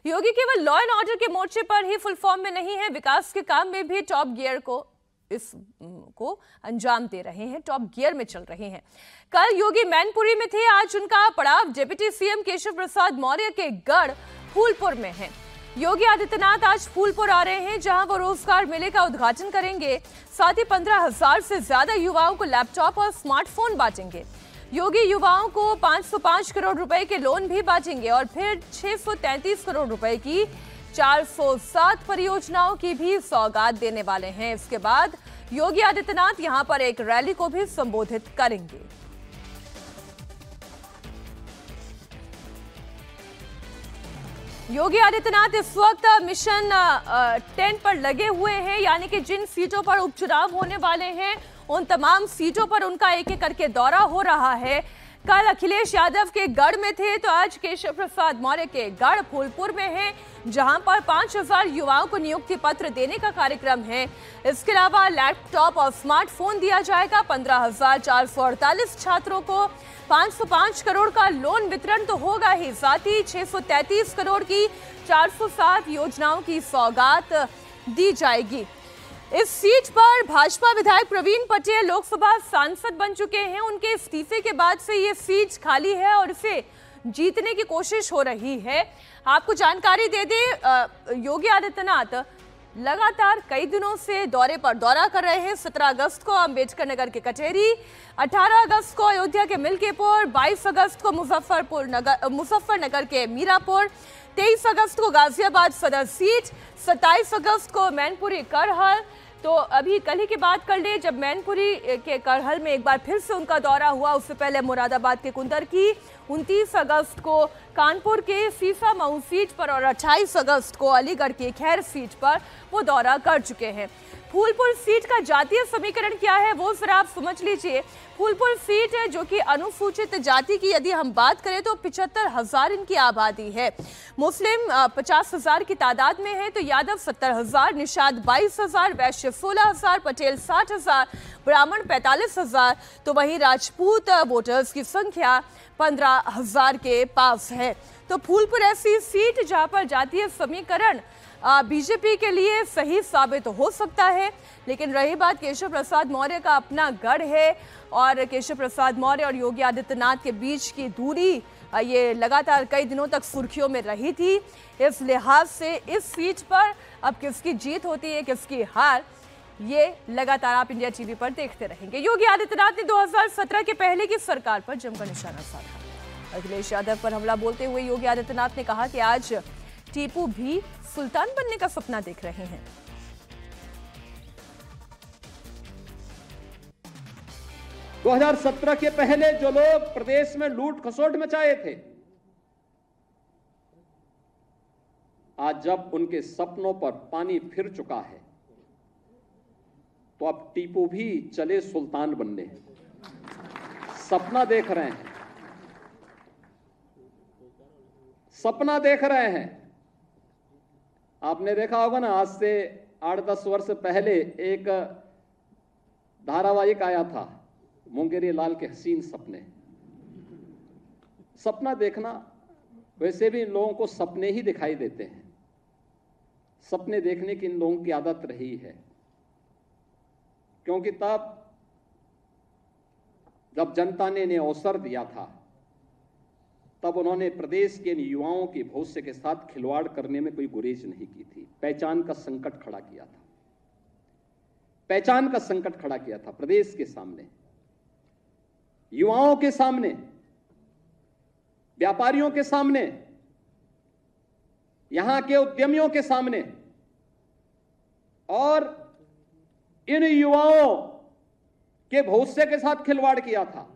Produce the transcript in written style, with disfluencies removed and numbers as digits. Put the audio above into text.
योगी केवल law and order के मोर्चे पर ही फुल फॉर्म में नहीं है, विकास के काम में भी टॉप गियर को अंजाम दे रहे हैं, टॉप गियर में चल रहे हैं। कल योगी मैनपुरी में थे, आज उनका पड़ाव डिप्टी सीएम केशव प्रसाद मौर्य के गढ़ फूलपुर में है। योगी आदित्यनाथ आज फूलपुर आ रहे हैं, जहां वो रोजगार मेले का उद्घाटन करेंगे। साथ ही 15,000 से ज्यादा युवाओं को लैपटॉप और स्मार्टफोन बांटेंगे। योगी युवाओं को 505 करोड़ रुपए के लोन भी बांटेंगे और फिर 633 करोड़ रुपए की 407 परियोजनाओं की भी सौगात देने वाले हैं। इसके बाद योगी आदित्यनाथ यहां पर एक रैली को भी संबोधित करेंगे। योगी आदित्यनाथ इस वक्त मिशन 10 पर लगे हुए हैं, यानी कि जिन सीटों पर उपचुनाव होने वाले हैं उन तमाम सीटों पर उनका एक एक करके दौरा हो रहा है। कल अखिलेश यादव के गढ़ में थे, तो आज केशव प्रसाद मौर्य के गढ़ फूलपुर में है, जहां पर 5,000 युवाओं को नियुक्ति पत्र देने का कार्यक्रम है। इसके अलावा लैपटॉप और स्मार्टफोन दिया जाएगा। 15,448 छात्रों को 505 करोड़ का लोन वितरण तो होगा ही, साथ ही 633 करोड़ की 407 योजनाओं की सौगात दी जाएगी। इस सीट पर भाजपा विधायक प्रवीण पटेल लोकसभा सांसद बन चुके हैं। उनके इस्तीफे के बाद से ये सीट खाली है और इसे जीतने की कोशिश हो रही है। आपको जानकारी दे दें, योगी आदित्यनाथ लगातार कई दिनों से दौरे पर दौरा कर रहे हैं। 17 अगस्त को अंबेडकर नगर के कचहरी, 18 अगस्त को अयोध्या के मिल्कीपुर, 22 अगस्त को मुजफ्फरनगर के मीरापुर, 23 अगस्त को गाजियाबाद सदर सीट, 27 अगस्त को मैनपुरी करहल। तो अभी कल ही की बात कर ले, जब मैनपुरी के करहल में एक बार फिर से उनका दौरा हुआ, उससे पहले मुरादाबाद के कुंदर की, 29 अगस्त को कानपुर के सीसामऊ सीट पर और 28 अगस्त को अलीगढ़ की खैर सीट पर वो दौरा कर चुके हैं। फूलपुर सीट का जातीय समीकरण क्या है वो जरा आप समझ लीजिए। फूलपुर सीट है जो कि अनुसूचित जाति की यदि हम बात करें तो 75,000 इनकी आबादी है। मुस्लिम 50,000 की तादाद में है, तो यादव 70,000, निषाद 22,000, वैश्य 16,000, पटेल 60,000, ब्राह्मण 45,000, तो वहीं राजपूत वोटर्स की संख्या 15,000 के पास है। तो फूलपुर ऐसी सीट जहां पर जातीय समीकरण बीजेपी के लिए सही साबित हो सकता है, लेकिन रही बात केशव प्रसाद मौर्य का अपना गढ़ है और केशव प्रसाद मौर्य और योगी आदित्यनाथ के बीच की दूरी ये लगातार कई दिनों तक सुर्खियों में रही थी। इस लिहाज से इस सीट पर अब किसकी जीत होती है, किसकी हार, ये लगातार आप इंडिया टीवी पर देखते रहेंगे। योगी आदित्यनाथ ने 2017 के पहले की सरकार पर जमकर निशाना साधा। अखिलेश यादव पर हमला बोलते हुए योगी आदित्यनाथ ने कहा कि आज टीपू भी सुल्तान बनने का सपना देख रहे हैं। दो 2017 के पहले जो लोग प्रदेश में लूट खसोट मचाए थे, आज जब उनके सपनों पर पानी फिर चुका है, तो अब टीपू भी चले सुल्तान बनने। सपना देख रहे हैं, सपना देख रहे हैं। आपने देखा होगा ना, आज से 8-10 वर्ष पहले एक धारावाहिक आया था, मुंगेरी लाल के हसीन सपने। सपना देखना, वैसे भी इन लोगों को सपने ही दिखाई देते हैं। सपने देखने की इन लोगों की आदत रही है, क्योंकि तब जब जनता ने इन्हें अवसर दिया था, तब उन्होंने प्रदेश के युवाओं के भविष्य के साथ खिलवाड़ करने में कोई गुरेज नहीं की थी। पहचान का संकट खड़ा किया था, पहचान का संकट खड़ा किया था प्रदेश के सामने, युवाओं के सामने, व्यापारियों के सामने, यहां के उद्यमियों के सामने। और इन युवाओं के भविष्य के साथ खिलवाड़ किया था।